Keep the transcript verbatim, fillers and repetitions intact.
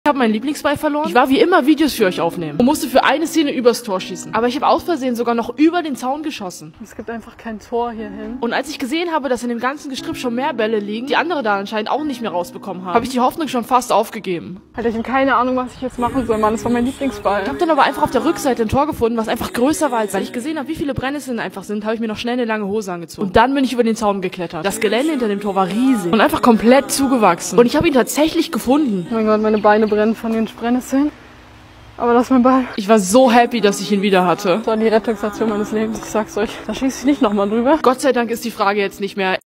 Ich habe meinen Lieblingsball verloren. Ich war wie immer Videos für euch aufnehmen und musste für eine Szene übers Tor schießen. Aber ich habe aus Versehen sogar noch über den Zaun geschossen. Es gibt einfach kein Tor hierhin. Und als ich gesehen habe, dass in dem ganzen Gestrüpp schon mehr Bälle liegen, die andere da anscheinend auch nicht mehr rausbekommen haben, habe ich die Hoffnung schon fast aufgegeben. Alter, ich habe keine Ahnung, was ich jetzt machen soll, Mann. Das war mein Lieblingsball. Ich habe dann aber einfach auf der Rückseite ein Tor gefunden, was einfach größer war als weil ich gesehen habe, wie viele Brennnesseln einfach sind, habe ich mir noch schnell eine lange Hose angezogen. Und dann bin ich über den Zaun geklettert. Das Gelände hinter dem Tor war riesig und einfach komplett zugewachsen. Und ich habe ihn tatsächlich gefunden. Oh mein Gott, meine Beine brennen von den Brennnesseln. Aber das ist mein Ball. Ich war so happy, dass ich ihn wieder hatte. Das war die Rettungsaktion meines Lebens, ich sag's euch. Da schieße ich nicht nochmal drüber. Gott sei Dank ist die Frage jetzt nicht mehr,